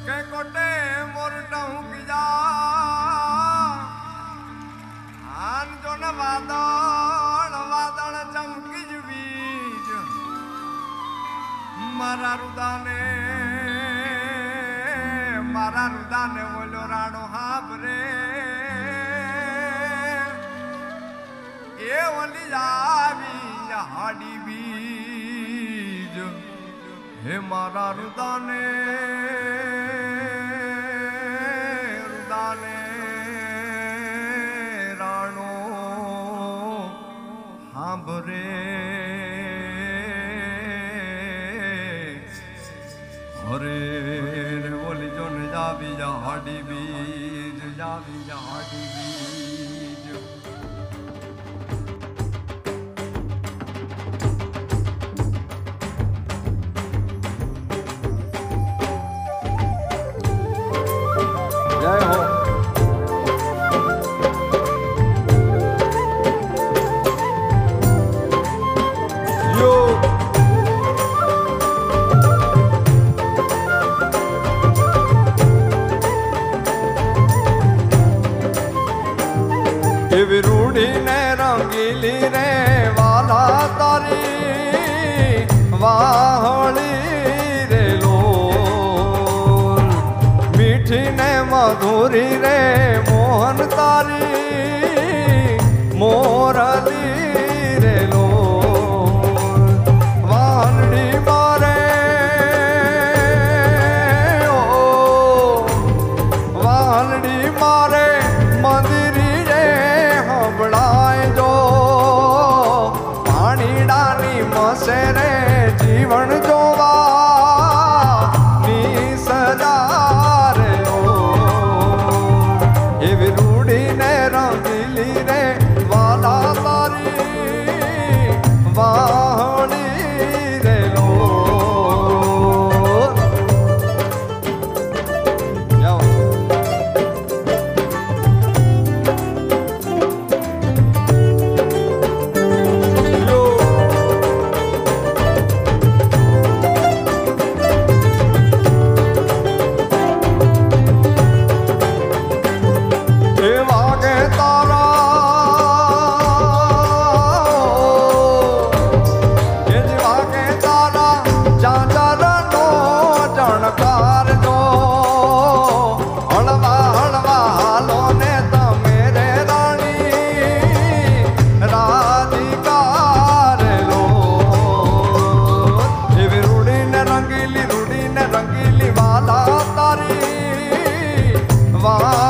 के कोटे मोरटाऊ की जा आन जो न वादळ वादळ चमकी ज बीज मारा रुदाने बोलो राणो हाबरे ये ओली जावी हाडी बीज हे मारा रुदाने राणो हाबरे हरे रे बोली जो न जावी हाडी बीज जावी हाडी बीज जय हो रूढ़ी ने रंगीली रे वाला तारी वाहली रे लोल मीठी ने मधुरी रे मोहन तारी मोरली रे लोल वाहली मारे ओ वाहली मारे मंदिरी बड़ाए जो पानी डानी मसेरे जीवन जोवा नी सजार लो ये रूढ़ी ने रंगीली रे वाला तारी वाहनी रे लो रंगीली वाला तारी वाह